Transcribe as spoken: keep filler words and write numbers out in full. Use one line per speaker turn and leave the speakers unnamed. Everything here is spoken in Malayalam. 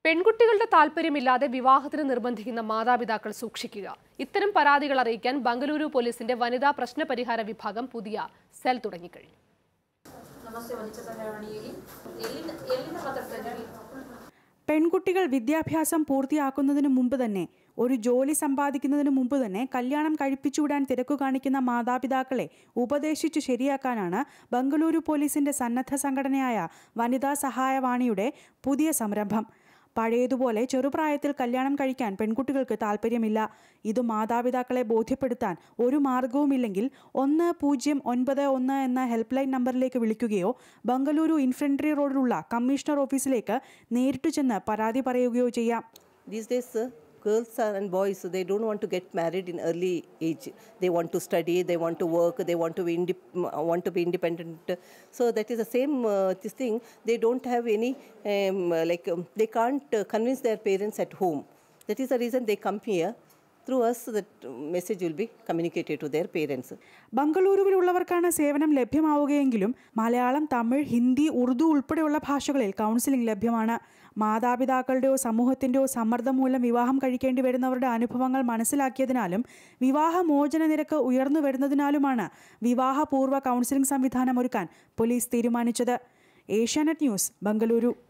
പെൺകുട്ടികളുടെ താൽപര്യമില്ലാതെ വിവാഹത്തിന് നിർബന്ധിക്കുന്ന മാതാപിതാക്കൾ സൂക്ഷിക്കുക. ഇത്തരം പരാതികൾ അറിയിക്കാൻ ബംഗളൂരു പോലീസിന്റെ വനിതാ പ്രശ്ന പരിഹാര വിഭാഗം പുതിയ സെൽ തുടങ്ങിക്കഴിഞ്ഞു.
പെൺകുട്ടികൾ വിദ്യാഭ്യാസം പൂർത്തിയാക്കുന്നതിന് മുമ്പ് തന്നെ ഒരു ജോലി സമ്പാദിക്കുന്നതിന് മുമ്പ് തന്നെ കല്യാണം കഴിപ്പിച്ചുവിടാൻ തിരക്കു കാണിക്കുന്ന മാതാപിതാക്കളെ ഉപദേശിച്ചു ശരിയാക്കാനാണ് ബംഗളൂരു പോലീസിന്റെ സന്നദ്ധ സംഘടനയായ വനിതാ സഹായവാണിയുടെ പുതിയ സംരംഭം. പഴയതുപോലെ ചെറുപ്രായത്തിൽ കല്യാണം കഴിക്കാൻ പെൺകുട്ടികൾക്ക് താല്പര്യമില്ല. ഇത് മാതാപിതാക്കളെ ബോധ്യപ്പെടുത്താൻ ഒരു മാർഗവുമില്ലെങ്കിൽ ഒന്ന് പൂജ്യം ഒൻപത് ഒന്ന് എന്ന ഹെൽപ്പ് ലൈൻ നമ്പറിലേക്ക് വിളിക്കുകയോ ബംഗളൂരു ഇൻഫൻട്രി റോഡിലുള്ള കമ്മീഷണർ ഓഫീസിലേക്ക് നേരിട്ട് ചെന്ന് പരാതി പറയുകയോ ചെയ്യാം.
These days, uh, girls and boys, they don't want to get married in early age. They want to study, they want to work, they want to be indep- want to be independent. So that is the same uh, this thing. They don't have any um, like um, they can't uh, convince their parents at home. That is the reason they come here. Through us, that message will be communicated to their parents.
ബംഗളൂരുവിലുള്ളവർക്കാണ് സേവനം ലഭ്യമാവുകയെങ്കിലും മലയാളം, തമിഴ്, ഹിന്ദി, ഉറുദു ഉൾപ്പെടെയുള്ള ഭാഷകളിൽ കൗൺസിലിംഗ് ലഭ്യമാണ്. മാതാപിതാക്കളുടെയോ സമൂഹത്തിൻ്റെയോ സമ്മർദ്ദം മൂലം വിവാഹം കഴിക്കേണ്ടി വരുന്നവരുടെ അനുഭവങ്ങൾ മനസ്സിലാക്കിയതിനാലും വിവാഹമോചന നിരക്ക് ഉയർന്നു വരുന്നതിനാലുമാണ് വിവാഹപൂർവ്വ കൗൺസിലിംഗ് സംവിധാനം ഒരുക്കാൻ പോലീസ് തീരുമാനിച്ചത്. ഏഷ്യാനെറ്റ് ന്യൂസ്, ബംഗളൂരു.